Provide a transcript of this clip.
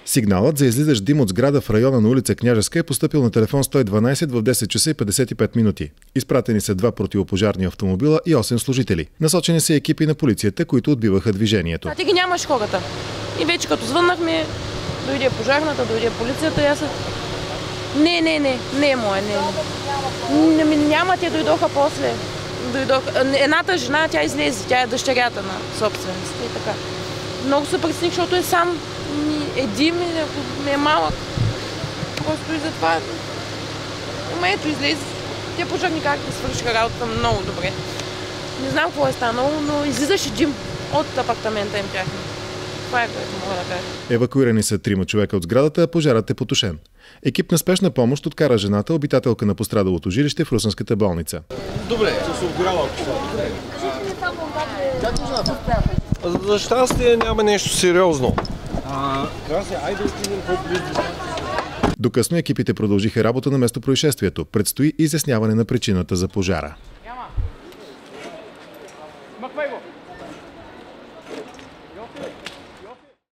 Сигналът за излизащ дим от сграда в района на улица Княжеска е постъпил на телефон 112 в 10 часа и 55 минути. Изпратени са 2 противопожарни автомобила и 8 служители. Насочени са екипи на полицията, които отбиваха движението. Ти ги нямаш хората. И вече като звъннахме, дойде пожарната, дойде полицията и аз... Не е моя, не. Няма, те дойдоха после. Едната жена, тя излезе, тя е дъщерята на собствениците и така. Много се притесних, защото е сам един, не е малък. Просто и затова. Ама ето излезе. Те пожарникарите свършиха работата много добре. Не знам какво е станало, но излизаше дим от апартамента им тяхно. Това е, което мога да кажа. Евакуирани са 3 човека от сградата, а пожарът е потушен. Екип на спешна помощ откара жената, обитателка на пострадалото жилище в Русенската болница. Добре, се обгорява ако за щастие няма нещо сериозно. Айде стигнем по-близо. До късно екипите продължиха работа на местопроизшествието. Предстои изясняване на причината за пожара. Махвай го!